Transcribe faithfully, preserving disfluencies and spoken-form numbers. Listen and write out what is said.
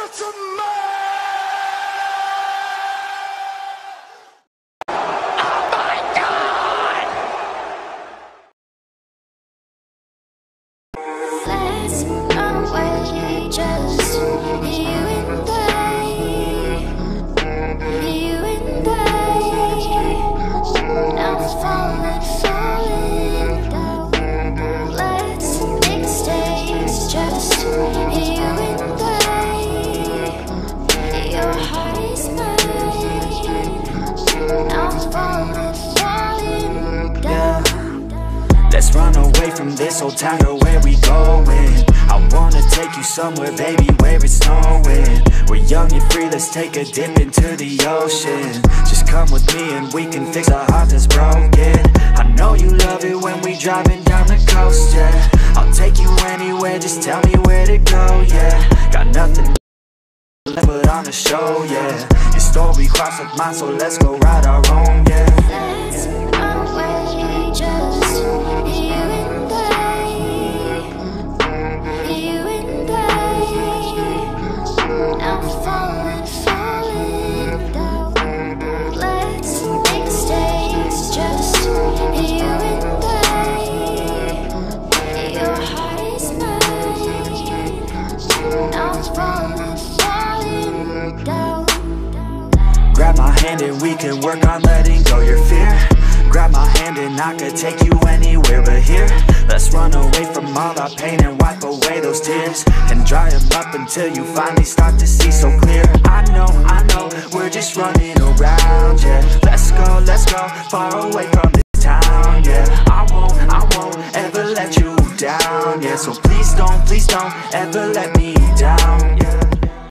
Let's run away from this old town, girl, where we going? I wanna take you somewhere, baby, where it's snowing. We're young and free, let's take a dip into the ocean. Just come with me and we can fix a heart that's broken. I know you love it when we driving down the coast, yeah. I'll take you anywhere, just tell me where to go, yeah. Got nothing left but on the show, yeah. Your story crossed with mine, so let's go ride our own, yeah. Let's run away, just you and I, you and I. Now I'm falling, falling down. Let's make mistakes, just you and I. Your heart is mine. Now I'm falling, falling down. Grab my hand and we can work on letting go your fear. Grab my hand and I could take you anywhere but here. Let's run away from all our pain and wipe away those tears, and dry them up until you finally start to see so clear. I know, I know, we're just running around, yeah. Let's go, let's go, far away from this town, yeah. I won't, I won't ever let you down, yeah. So please don't, please don't ever let me down, yeah.